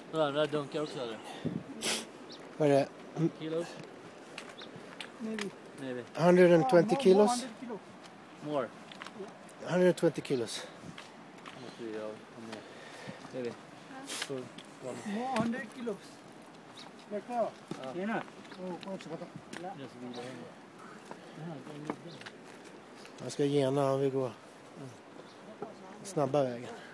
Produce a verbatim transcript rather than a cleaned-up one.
Och andra dunkar också eller? Vad är det? Kilos? Maybe. Maybe. one hundred twenty Oh, kilos? one hundred kilo. More. one hundred twenty kilos. Måste vi ha mer. Maybe. Full one. More one hundred kilos. Läckra. Tjena. Oh, konstgata. Jag ska gena om vi går snabba vägen.